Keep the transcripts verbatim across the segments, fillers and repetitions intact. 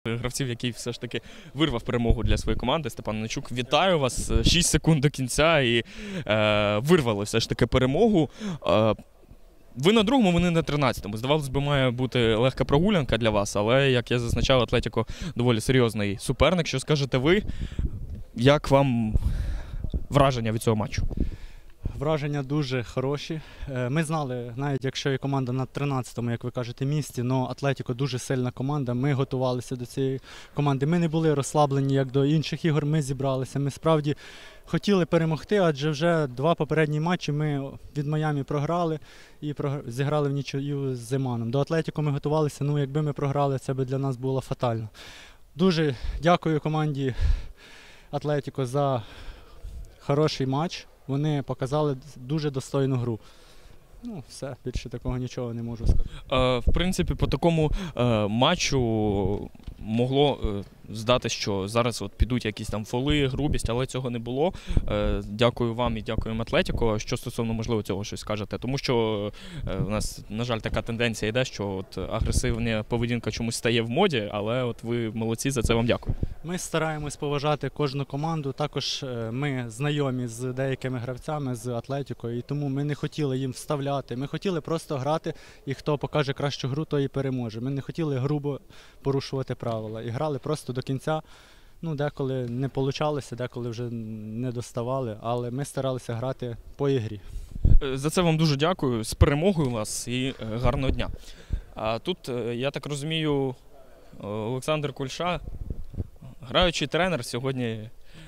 Гравців, який все ж таки вирвав перемогу для своєї команди. Степан Онищук, вітаю вас. шість секунд до кінця і е, вирвали все ж таки перемогу. Е, ви на другому, вони на тринадцятому. Здавалось би, має бути легка прогулянка для вас, але, як я зазначав, Атлетіко доволі серйозний суперник. Що скажете ви? Як вам враження від цього матчу? Враження дуже хороші. Ми знали, навіть якщо є команда на тринадцятому, як ви кажете, місці, але Атлетіко дуже сильна команда. Ми готувалися до цієї команди. Ми не були розслаблені, як до інших ігор. Ми зібралися. Ми справді хотіли перемогти, адже вже два попередні матчі ми від Майамі програли і зіграли в нічию з Зиманом. До Атлетіко ми готувалися, ну якби ми програли, це би для нас було фатально. Дуже дякую команді Атлетіко за хороший матч. Вони показали дуже достойну гру. Ну, все, більше такого нічого не можу сказати. Е, в принципі, по такому е, матчу могло е, здати, що зараз от підуть якісь там фоли, грубість, але цього не було. Е, дякую вам і дякуємо Атлетіко. Що стосовно, можливо, цього щось скажете? Тому що е, у нас, на жаль, така тенденція йде, що от агресивна поведінка чомусь стає в моді, але от ви молодці, за це вам дякую. Ми стараємось поважати кожну команду. Також ми знайомі з деякими гравцями з Атлетіко, і тому ми не хотіли їм вставляти. Ми хотіли просто грати, і хто покаже кращу гру, той і переможе. Ми не хотіли грубо порушувати правила. І грали просто до кінця. Ну, деколи не вийшло, деколи вже не доставали, але ми старалися грати по ігрі. За це вам дуже дякую. З перемогою вас і гарного дня. А тут, я так розумію, Олександр Кульша, граючий тренер, сьогодні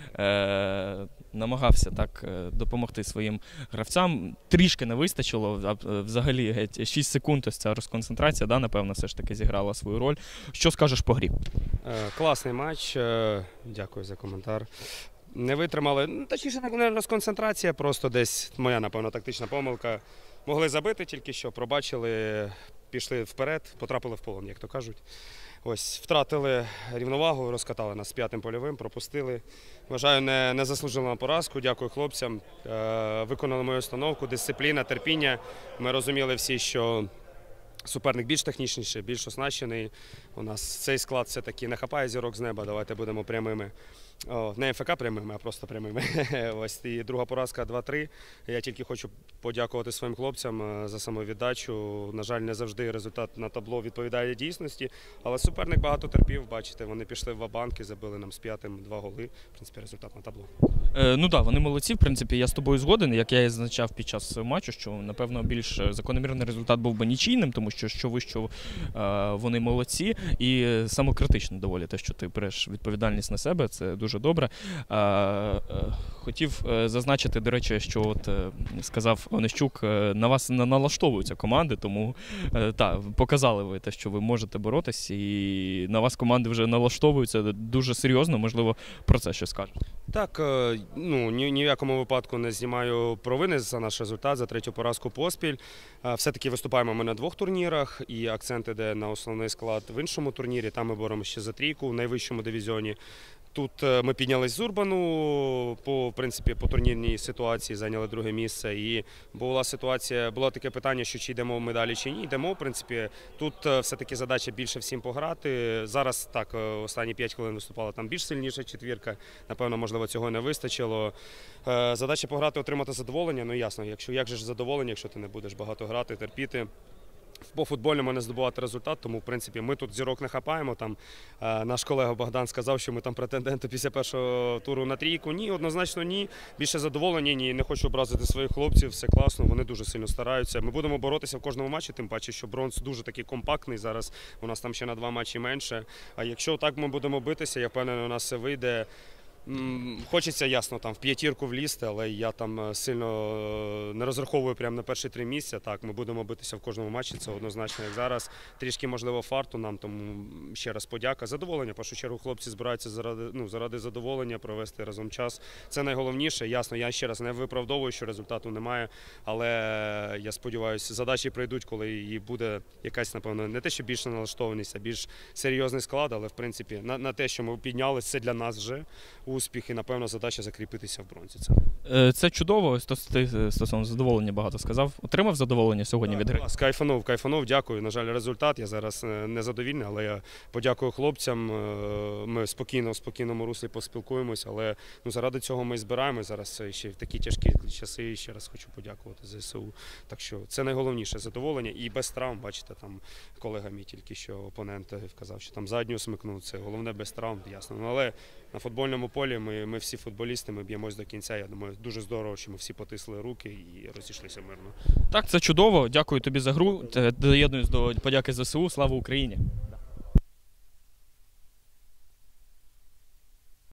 е, намагався так допомогти своїм гравцям. Трішки не вистачило, а взагалі геть шість секунд, ось ця розконцентрація, да, напевно, все ж таки зіграла свою роль. Що скажеш по грі? Е, класний матч, е, дякую за коментар. Не витримали, ну, точніше, не розконцентрація, просто десь моя, напевно, тактична помилка. Могли забити тільки що, пробачили, пішли вперед, потрапили в полон, як то кажуть. Ось, втратили рівновагу, розкатали нас з п'ятим польовим, пропустили. Вважаю, не, не заслужили на поразку. Дякую хлопцям. Е, виконали мою установку, дисципліна, терпіння. Ми розуміли всі, що суперник більш технічніший, більш оснащений. У нас цей склад все-таки не хапає зірок з неба, давайте будемо прямими. О, не ФК прямими, а просто прямими. Ось і друга поразка два-три. Я тільки хочу подякувати своїм хлопцям за самовіддачу. На жаль, не завжди результат на табло відповідає дійсності, але суперник багато терпів, бачите, вони пішли в ва-банк і забили нам з п'ятим два голи. В принципі, результат на табло. Е, ну так, вони молодці, в принципі, я з тобою згоден, як я і зазначав під час матчу, що, напевно, більш закономірний результат був би нічийним, тому що що вище е, вони молодці і самокритично доволі те, що ти береш відповідальність на себе, це дуже добре. Е, е, хотів зазначити, до речі, що от е, сказав Онищук, на вас не налаштовуються команди, тому е, та, показали ви те, що ви можете боротись, і на вас команди вже налаштовуються дуже серйозно, можливо, про це щось скажете. Так, ну, ні, ні в якому випадку не знімаю провини за наш результат, за третю поразку поспіль. Все-таки виступаємо ми на двох турнірах, і акцент іде на основний склад в іншому турнірі, там ми боремося ще за трійку в найвищому дивізіоні. Тут ми піднялись з Урбану, по, в принципі, по турнірній ситуації зайняли друге місце. І була ситуація, було таке питання, що чи йдемо ми далі, чи ні. Йдемо, в принципі. Тут все-таки задача більше всім пограти. Зараз, так, останні п'ять хвилин виступала там більш сильніша четвірка. Напевно, можливо, цього не вистачило. Задача пограти, отримати задоволення. Ну, ясно, якщо, як же ж задоволення, якщо ти не будеш багато грати, терпіти. По футбольному не здобувати результат, тому, в принципі, ми тут зірок не хапаємо. Там, е, наш колега Богдан сказав, що ми там претенденти після першого туру на трійку. Ні, однозначно ні. Більше задоволені, ні. Не хочу образити своїх хлопців, все класно, вони дуже сильно стараються. Ми будемо боротися в кожному матчі, тим паче, що бронз дуже такий компактний зараз, у нас там ще на два матчі менше. А якщо так ми будемо битися, я впевнений, у нас все вийде. Хочеться, ясно, там в п'ятірку влізти, але я там сильно не розраховую прямо на перші три місця. Так, ми будемо битися в кожному матчі, це однозначно, як зараз. Трішки, можливо, фарту нам, тому ще раз подяка. Задоволення, в першу чергу, хлопці збираються заради, ну, заради задоволення, провести разом час. Це найголовніше. Ясно, я ще раз не виправдовую, що результату немає, але я сподіваюся, задачі прийдуть, коли її буде якась, напевно, не те, що більше налаштованість, а більш серйозний склад, але, в принципі, на, на те, що ми піднялися, це для нас вже успіх і, напевно, задача закріпитися в бронзі. Це, Е, Це чудово. Стос- Ти стосовно задоволення багато сказав. Отримав задоволення сьогодні від гри? клас, кайфанув, кайфанув, дякую. На жаль, результат. Я зараз е, не задовільний, але я подякую хлопцям. Е, Ми спокійно, в спокійному руслі поспілкуємось, але ну, заради цього ми і збираємось. Зараз ще в такі тяжкі часи. І ще раз хочу подякувати ЗСУ. Так що це найголовніше задоволення. І без травм, бачите, там колега мій тільки що опонент вказав, що там задню смикнув. Це головне без травм, ясно. Ну, але на футбольному полі ми, ми всі футболісти, ми б'ємось до кінця. Я думаю, дуже здорово, що ми всі потисли руки і розійшлися мирно. Так, це чудово. Дякую тобі за гру. Те- Доєднуюсь до подяки ЗСУ. Слава Україні!